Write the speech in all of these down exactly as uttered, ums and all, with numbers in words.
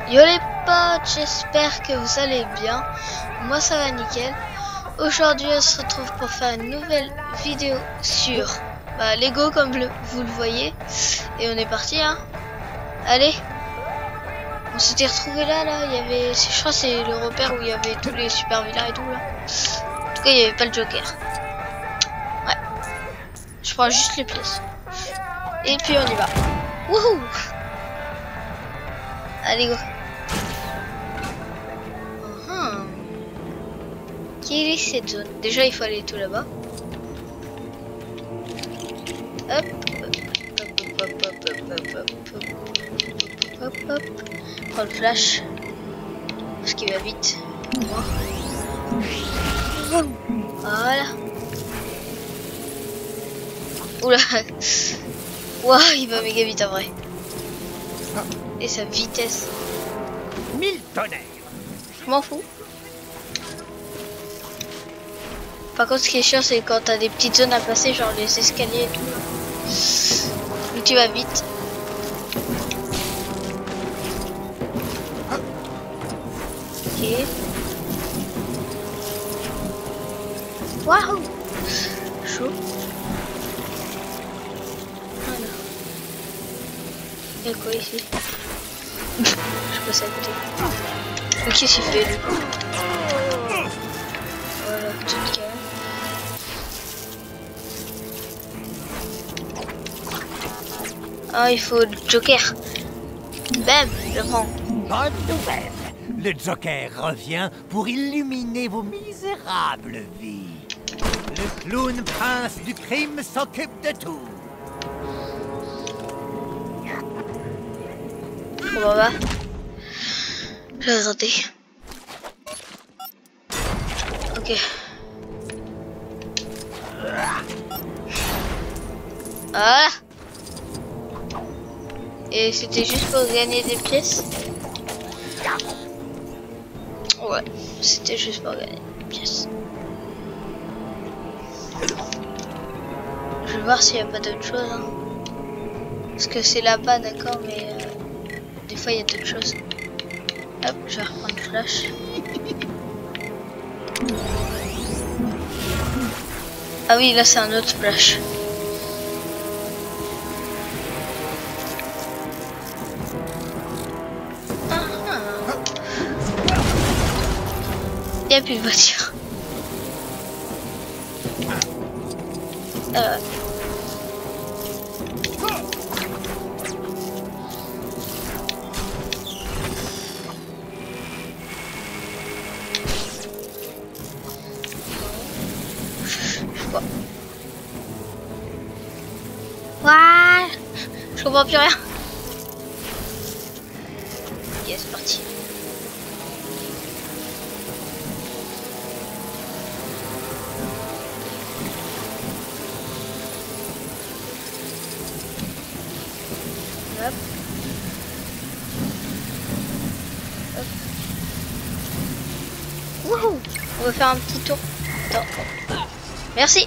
Yo les potes, j'espère que vous allez bien. Moi ça va nickel. Aujourd'hui on se retrouve pour faire une nouvelle vidéo sur bah, Lego comme le, vous le voyez. Et on est parti hein. Allez. On s'était retrouvé là là. Il y avait. Je crois que c'est le repère où il y avait tous les super vilains et tout là. En tout cas il n'y avait pas le Joker. Ouais. Je prends juste les pièces. Et puis on y va. Wouhou. Allez go. Quelle est cette zone? Déjà il faut aller tout là-bas. Hop. Hop, hop, hop, hop, hop, hop, hop, hop, hop. Prends le flash. Parce qu'il va vite. Voilà. Oula. Waouh, il va méga vite en vrai. Et sa vitesse. Mille tonnerres. Je m'en fous. Par contre, ce qui est chiant, c'est quand t'as des petites zones à passer, genre les escaliers et tout. Donc tu vas vite. Ok. Waouh! Chaud. Voilà. Il y a quoi ici? Je passe à côté. Mais qu'est-ce qu'il fait lui? Voilà, petite cale. Ah, il faut le Joker. Bam, je prends. Bonne nouvelle. Le Joker revient pour illuminer vos misérables vies. Le clown prince du crime s'occupe de tout. On va voir. Je vais rater. Ok. Voilà. Et c'était juste pour gagner des pièces. Ouais, c'était juste pour gagner des pièces. Je vais voir s'il n'y a pas d'autre chose. Hein. Parce que c'est là-bas, d'accord, mais euh, des fois il y a d'autres choses. Hop, je vais reprendre le flash. Ah oui, là c'est un autre flash. Il n'y a plus de voiture. Euh. Voilà. Je comprends plus rien. Ok, c'est parti. Hop. Hop. Wouhou. On va faire un petit tour. Attends. Merci.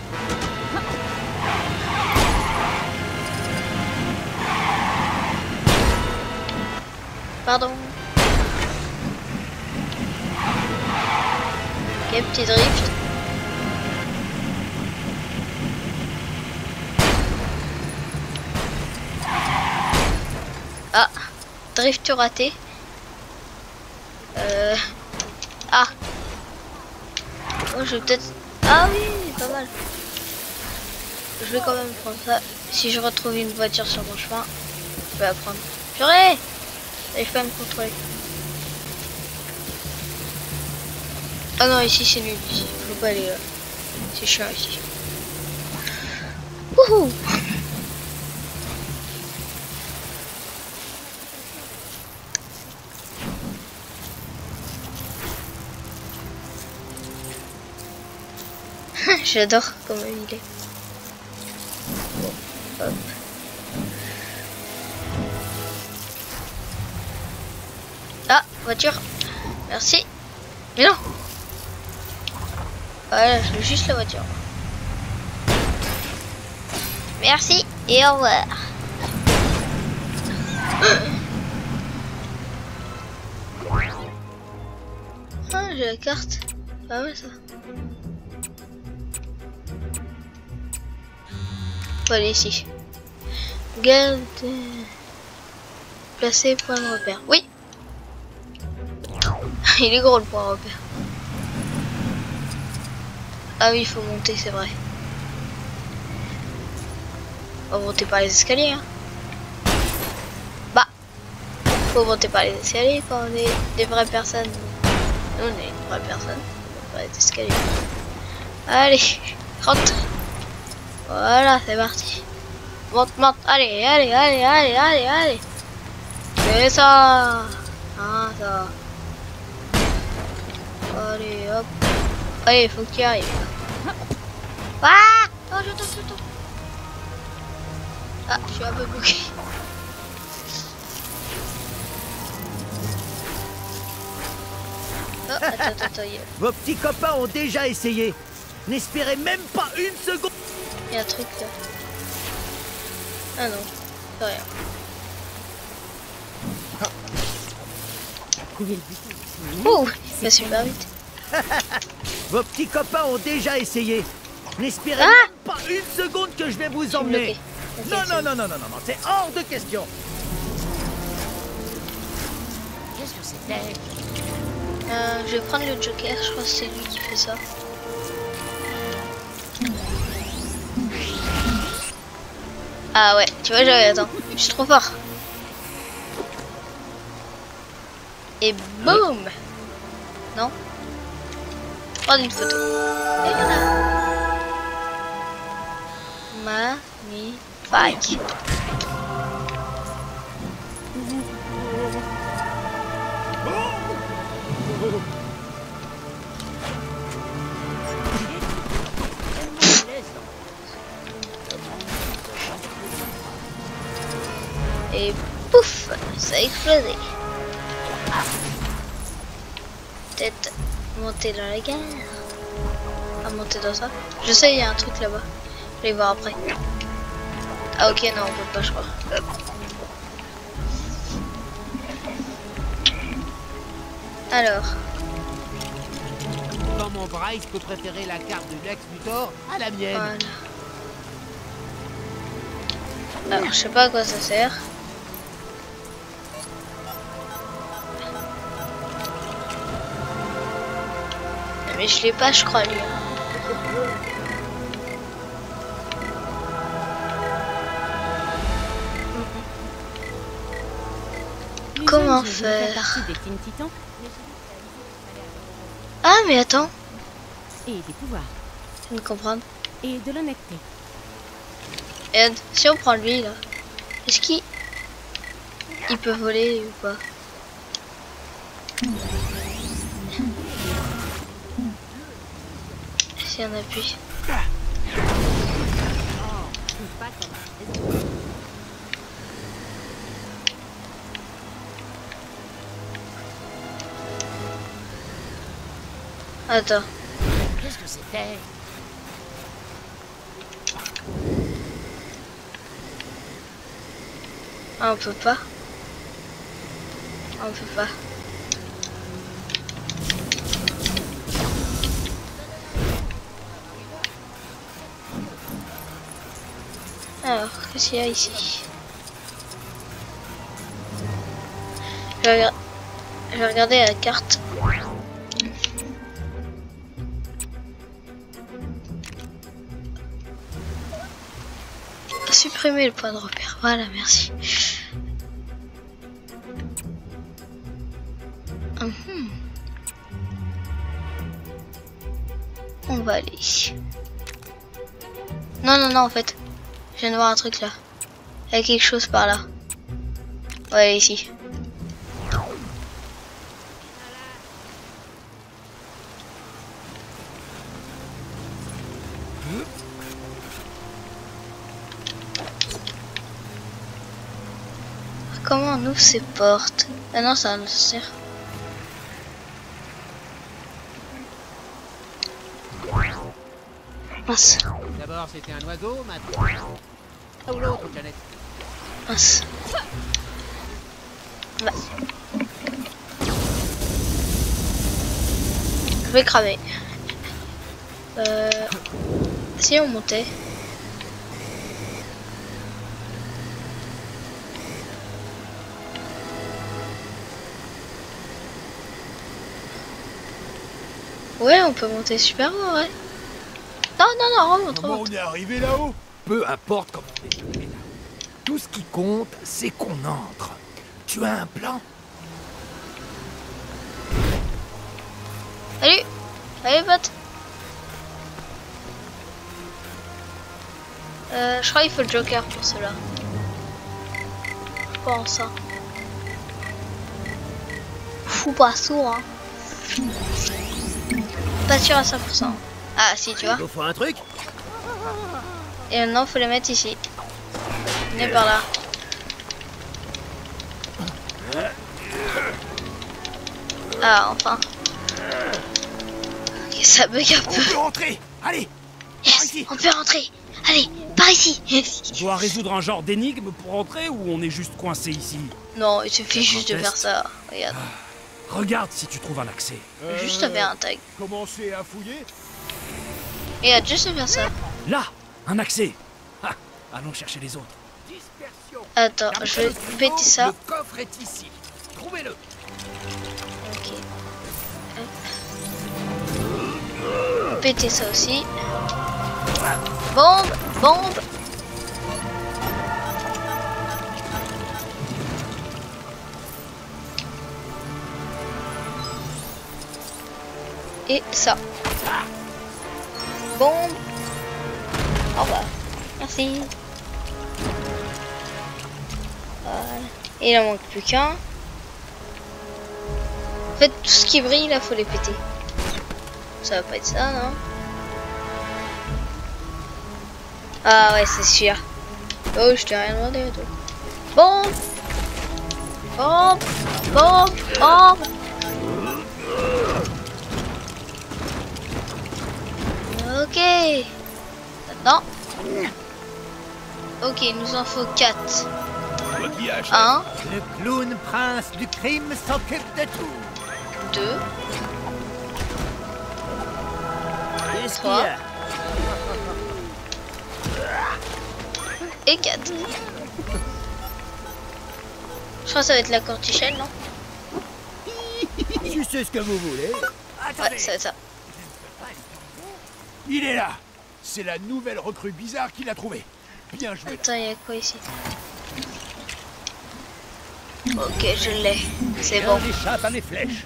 Pardon. Ok, petit drift. Ah, drift raté. Euh... Ah. Oh, je vais peut-être... Ah oui, pas mal. Je vais quand même prendre ça. Si je retrouve une voiture sur mon chemin, je vais la prendre. Purée! J'arrive pas à me contrôler. Ah non, ici c'est nul. Ici. Faut pas aller là. C'est chiant ici. Wouhou! J'adore comment il est. Bon, hop. Ah, voiture. Merci. Mais non. Voilà, je veux juste la voiture. Merci et au revoir. Ah, j'ai la carte. Ah ouais, ça. Faut aller ici. Garde. Placer point de repère. Oui. Il est gros le point de repère. Ah oui, il faut monter, c'est vrai. On va monter par les escaliers. Hein. Bah, faut monter par les escaliers quand on est des vraies personnes. Nous, on est des vraies personnes. On va par les escaliers. Allez, rentre. Voilà, c'est parti. Monte, monte. Allez, allez, allez, allez, allez, allez. C'est ça. Ah, ça. Allez, hop. Allez, faut qu'il arrive. Ah! Oh, je tombe, je tombe. Ah, je suis un peu bloqué. Oh, attends, attends, attends. Vos petits copains ont déjà essayé. N'espérez même pas une seconde. Il y a un truc là. Ah non, c'est rien. Ouh, il va super vite. Vos petits copains ont déjà essayé. N'espérez Ah même pas une seconde que je vais vous emmener. Okay, non, non, non, non, non, non, non, c'est hors de question. Qu'est-ce que c'était? euh, Je vais prendre le Joker, je crois que c'est lui qui fait ça. Ah ouais, tu vois, j'avais attends, je suis trop fort. Et boum. Non. Prendre une photo. Et voilà. Magnifique. Et pouf, ça a explosé. Peut-être monter dans la gare. À monter dans ça. Je sais, il y a un truc là-bas. Je vais y voir après. Ah ok, non, on peut pas, je crois. Alors. Comment Bryce peut préférer la carte de Lex Luthor à la mienne? Voilà. Alors, je sais pas à quoi ça sert. Mais je l'ai pas, je crois, lui. Comment faire? Ah, mais attends. Et des pouvoirs. Je ne comprends. Et de l'honnêteté. Et si on prend lui, là, est-ce qu'il il peut voler ou pas? Si on appuie. Attends. Qu'est-ce que c'était? Ah, on peut pas. On peut pas. Alors, qu'est-ce qu'il y a ici? Je vais, regarder... Je vais regarder la carte. Supprimer le point de repère. Voilà, merci. Mmh. On va aller ici. Non, non, non, en fait. Je viens de voir un truc là. Il y a quelque chose par là. On va aller ici. Comment on ouvre ces portes? Ah non, ça ne sert. Mince. D'abord c'était un oiseau, maintenant. Ah ou l'autre, Janet. Mince. Bah. Je vais cramer. Euh... Si on montait. Ouais, on peut monter super haut, ouais. Non, non, non, remonte, Comment remonte. on est arrivé là-haut? Peu importe comment on est arrivé là. Tout ce qui compte, c'est qu'on entre. Tu as un plan? Salut. Salut, pote. Euh, je crois qu'il faut le Joker pour cela. Je pense, hein. Fou pas sourd, hein. Pas sûr à cent pour cent. Ah, si, tu vois. Il faut un truc. Et maintenant, faut le mettre ici. Venez par là. Ah, enfin. Ok, ça bug un On peu. peut rentrer. Allez, par Yes, ici. on peut rentrer. Allez, par ici. On doit résoudre un genre d'énigme pour rentrer ou on est juste coincé ici? Non, il suffit juste de test. faire ça. Regarde. Regarde si tu trouves un accès. Juste à faire un tag. Commencez à fouiller. Regarde, juste à faire ça. Là, un accès. Ah, allons chercher les autres. Dispersion. Attends, je vais péter ça. Le coffre est ici. Trouvez-le. Ok. Hop. Péter ça aussi. Bombe, bombe. Et ça. Bombe. Au revoir. Merci. Voilà. Et il en manque plus qu'un. En fait, tout ce qui brille, là, faut les péter. Ça va pas être ça, non? Ah ouais, c'est sûr. Oh, je t'ai rien demandé et tout. Bombe. Bombe. Bombe. Bombe. Ok. Maintenant. Ok, il nous en faut quatre. un, Le clown prince du crime s'occupe de tout. deux, Qu'est-ce qu'il y a? et quatre. Je crois que ça va être la cortichelle, non? Tu sais ce que vous voulez. Ouais, ça va être ça. Il est là. C'est la nouvelle recrue bizarre qu'il a trouvée. Bien joué. Attends, il y a quoi ici? Ok, je l'ai. C'est bon. On échappe à mes flèches.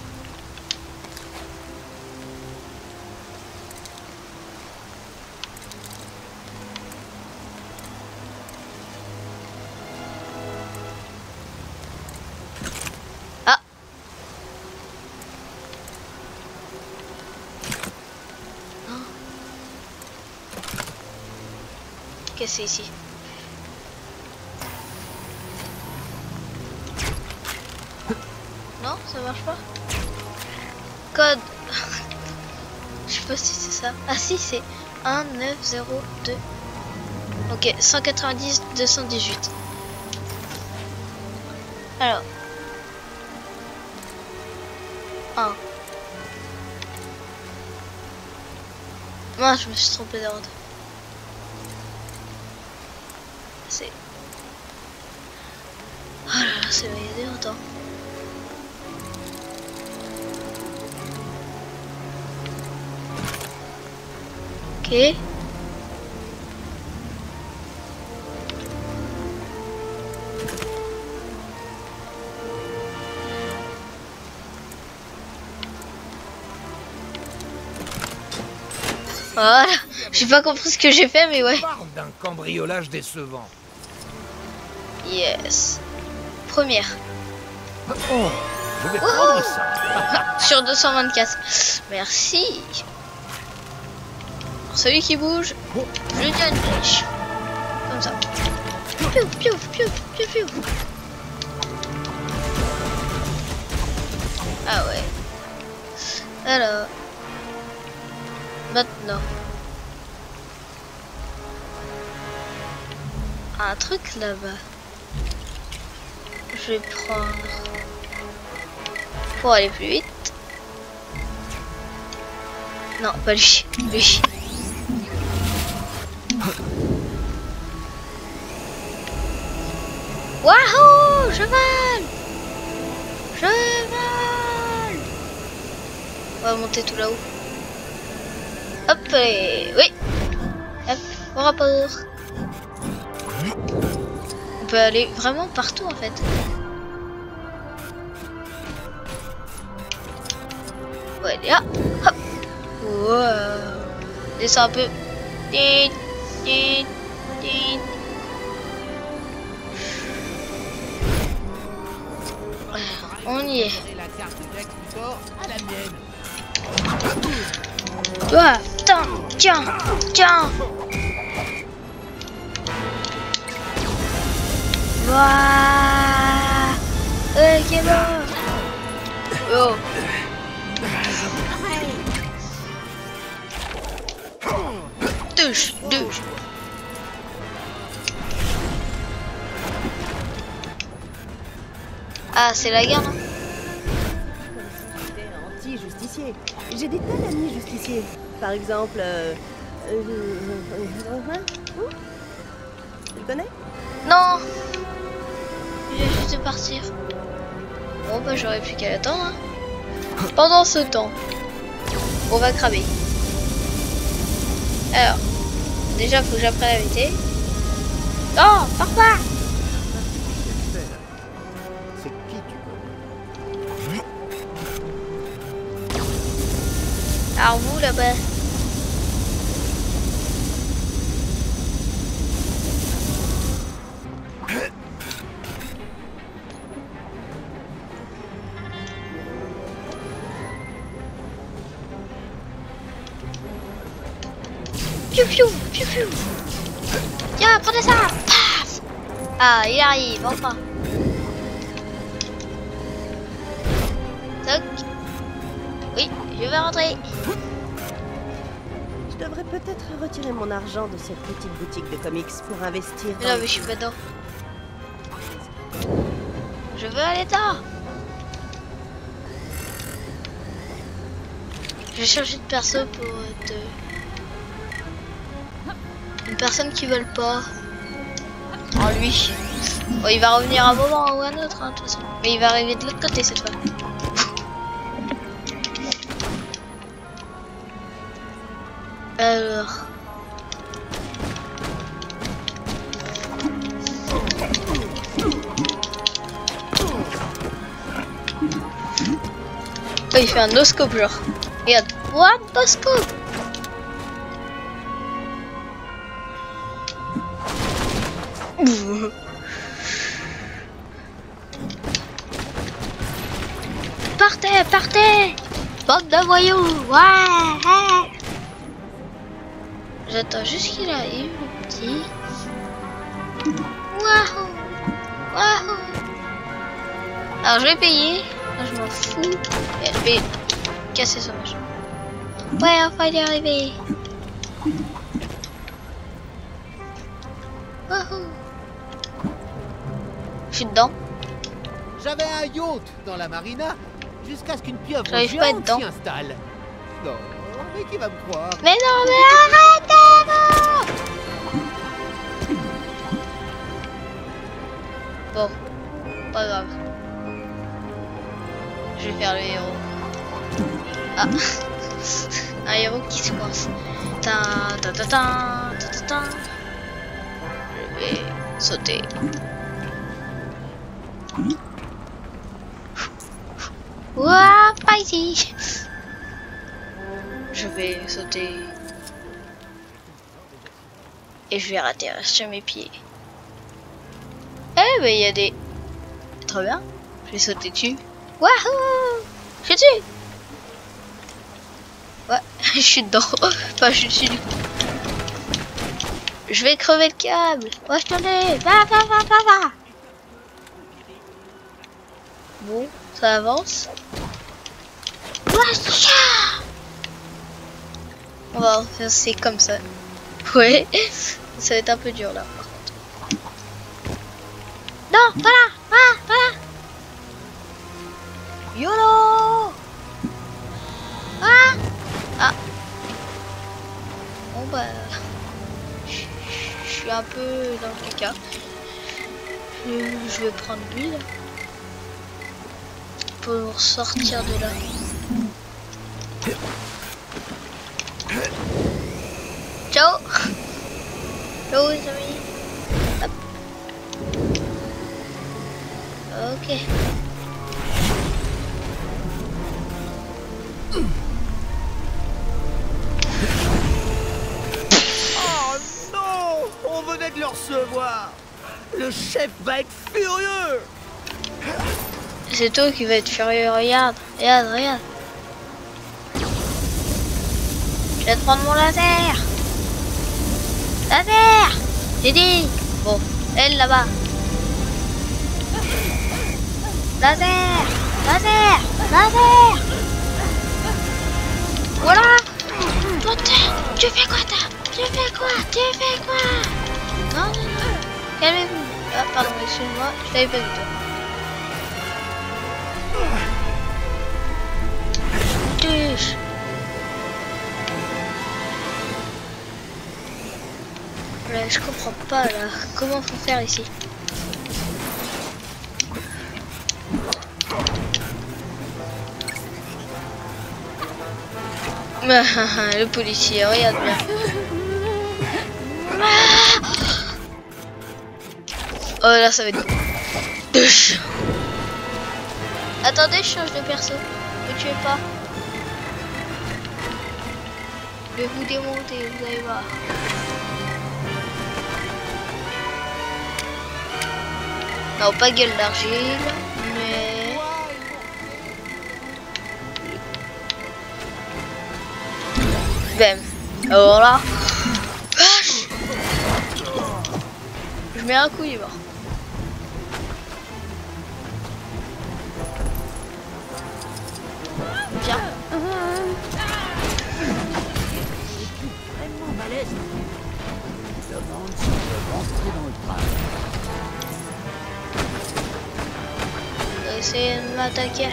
Ah. Qu'est-ce que c'est ici? Non, ça marche pas. Code. Je sais pas si c'est ça. Ah si, c'est un neuf zéro deux. Ok, cent quatre-vingt-dix deux cent dix-huit. Alors. un. Moi, je me suis trompé d'ordre. C'est... Oh là là, c'est validé autant. Ok. Voilà. J'ai pas compris ce que j'ai fait, mais ouais. Parle d'un cambriolage décevant. Yes. Première. Oh, je vais prendre ça. Sur deux cent vingt-quatre. Merci. Celui qui bouge, je lui donne une flèche. Comme ça. Piouf, piouf, piouf, piouf, piouf. Ah ouais. Alors. Maintenant. Un truc là-bas. Je vais prendre. Pour aller plus vite. Non, pas lui. Lui. Wahoo! Cheval! Cheval! On va monter tout là-haut. Hop, allez. Oui. Hop, au rapport. On peut aller vraiment partout en fait. Ouais, là. Hop. Wow. Descends un peu. Dit, dit, dit. On y est. Ah, tiens, tiens, tiens. Waouh. Ok, bon. Oh. Touche, touche. Ah, c'est la guerre, non? Anti-justicier. J'ai des tas d'amis justiciers. Par exemple, euh, euh, euh, hein? Tu le connais? Non. Il vient juste de partir. Bon, bah j'aurais plus qu'à l'attendre. Hein. Pendant ce temps, on va cramer. Alors, déjà, faut que j'apprenne à éviter. Non, pars pas. C'est qui tu connais? Alors vous là-bas. Piou piou, piou piou. Tiens, prenez ça. Paf. Ah, il arrive, enfin. Toc. Oui, je vais rentrer. Je devrais peut-être retirer mon argent de cette petite boutique de comics pour investir dans... Non, mais je suis pas dedans. Je veux aller dedans. Je vais changer de perso pour te... Une personne qui vole pas. En lui. Bon, il va revenir un moment ou un autre, hein, de toute façon. Mais il va arriver de l'autre côté cette fois. Alors. Oh, il fait un no-scope genre. Regarde. What no-scope? Partez, partez! Bande de voyous! Ouais! J'attends juste qu'il arrive, le petit. Waouh! Waouh! Alors je vais payer. Moi, je m'en fous. Et je vais casser son machin. Ouais, enfin il est arrivé. Waouh! Je suis dedans. J'avais un yacht dans la marina jusqu'à ce qu'une pieuvre J'arrive pas à être géante dedans. s'y installe. Non, mais qui va me croire? Mais non, mais arrêtez-moi! Bon, pas grave. Je vais faire le héros. Ah, un héros qui se coince. Ta ta ta ta ta ta ta. Je vais sauter. Ouah, pas ici. Je vais sauter. Et je vais rater sur mes pieds. Eh ben il y a des... Trop bien. Je vais sauter dessus. Wahoo! Je suis dessus. Ouais, je suis dedans. Enfin, je suis dessus du coup. Je vais crever le câble. Ouais, je t'en ai. Va, va, va, va, va. Bon, ça avance. On va faire c'est comme ça. Ouais, ça va être un peu dur là par contre. Non, voilà, voilà, voilà. YOLO. Ah, ah, Bon bah, je suis un peu dans le caca. Je vais prendre l'huile pour sortir de là. Ciao. Ciao les amis. Hop. Ok. Oh non! On venait de le recevoir! Le chef va être furieux! C'est toi qui vas être furieux, regarde, regarde, regarde. Je vais te prendre mon laser. Laser! J'ai dit. Bon, elle là-bas. Laser! Laser! Laser! Voilà! Putain! Tu fais quoi, toi? Tu fais quoi? Tu fais quoi? Non, non, non. Calmez-vous. Ah, pardon, excuse-moi, je t'avais pas vu, toi. Touche. Là, je comprends pas, là. Comment faut faire ici? Le policier, regarde bien. Oh là, ça va être... Attendez, je change de perso. Ne tuez pas. Je vais vous démonter, vous allez voir. Non, pas gueule d'argile, mais... Bam. Alors là... Vache. Je mets un coup, il est mort. Viens. Vraiment balèze. Demande si on peut rentrer dans le train. Essayez de m'attaquer.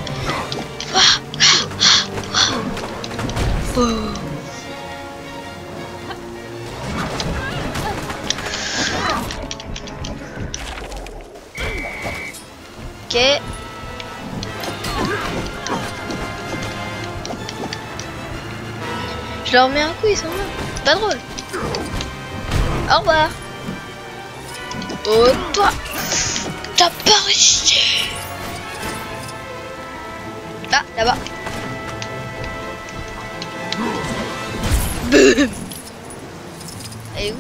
Ok. Je leur mets un coup, ils sont là. Pas drôle. Au revoir. Oh toi, t'as pas réussi. Ah, là-bas. Elle est où?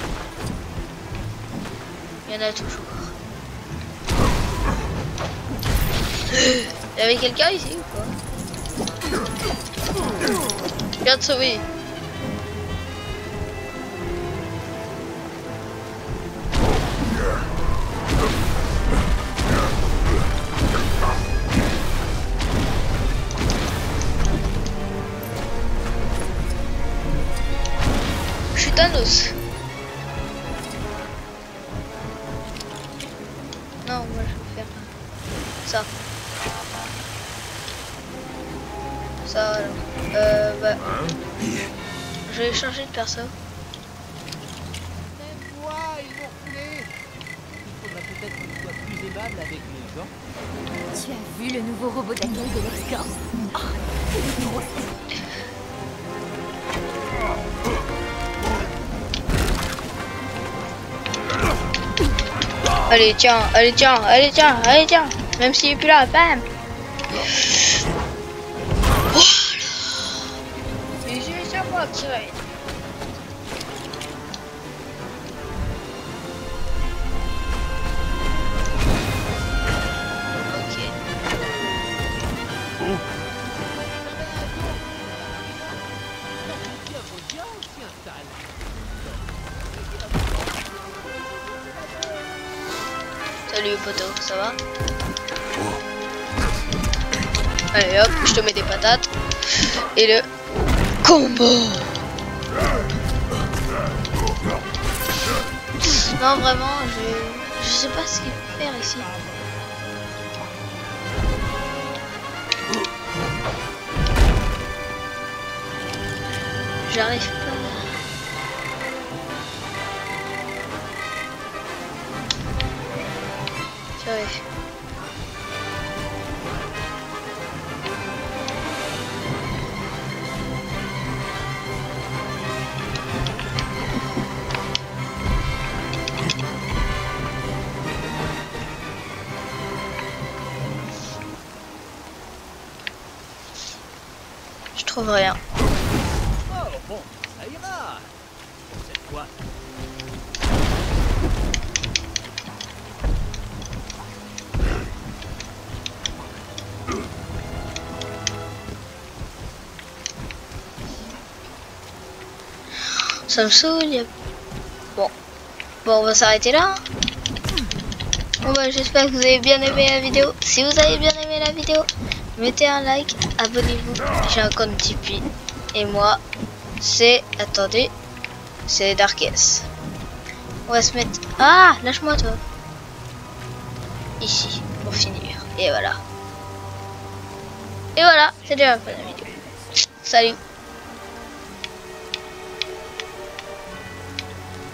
Il y en a toujours. Il y avait quelqu'un ici ou quoi? Je viens de sauver. Je suis Thanos. Non, moi je vais faire ça. Ça alors. Euh, bah. Je vais changer de perso. Même moi, ils m'ont reculé. Il faudrait peut-être qu'on soit plus aimable avec les gens. Tu as vu le nouveau robot d'accueil de l'Excorp? Oh, il est gros. Allez, tiens, allez, tiens, allez, tiens, allez, tiens. Même s'il est plus là, bam. Voilà. Et j'ai réussi à moi tirer. Ok. Salut poteau, ça va? Allez hop, je te mets des patates. Et le combo. Non vraiment, je, je sais pas ce qu'il faut faire ici. J'arrive pas. Purée. Je trouve rien. Oh, bon, ça ira. Cette fois. Ça me saoule. Y a... Bon. Bon, on va s'arrêter là. Bon bah j'espère que vous avez bien aimé la vidéo. Si vous avez bien aimé la vidéo, mettez un like, abonnez-vous. J'ai un compte Tipeee. Et moi, c'est... Attendez. C'est Darkest. On va se mettre... Ah, lâche-moi toi. Ici, pour finir. Et voilà. Et voilà, c'est déjà la fin de la vidéo. Salut.